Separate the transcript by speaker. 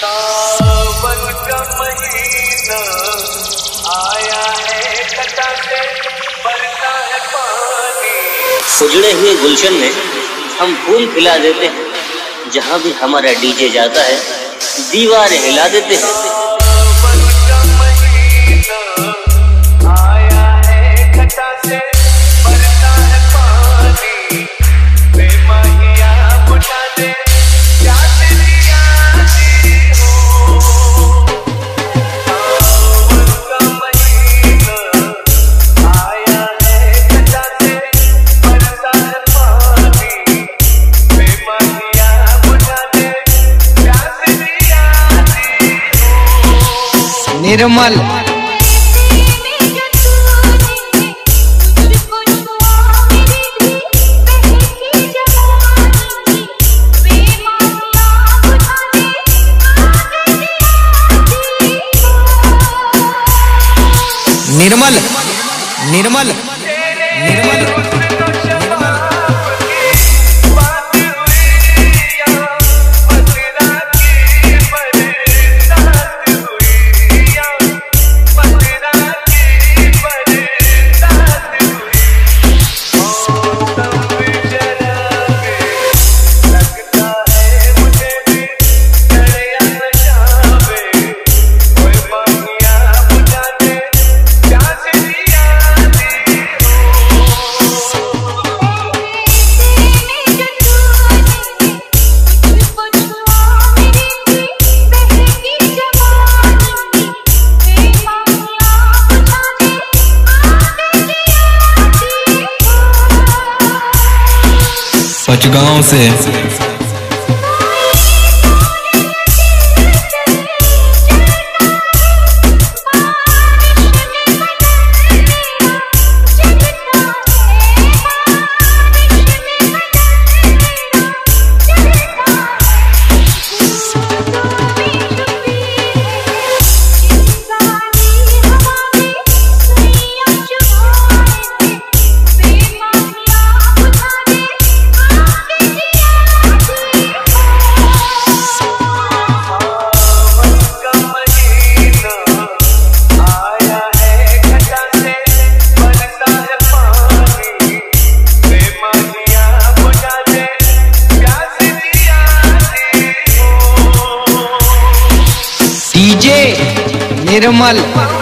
Speaker 1: सावन का महीना आया है, कटा से बरसा है पानी।
Speaker 2: उजड़े हुए गुलशन में हम फूल खिला देते हैं, जहाँ भी हमारा डीजे जाता है दीवारें हिला देते हैं।
Speaker 1: सावन का महीना आया है, कटा से बरसा है पानी। बेमाहिया बुझा दे
Speaker 3: निर्मल निर्मल निर्मल निर्मल
Speaker 4: पचगांव से
Speaker 3: निर्मल।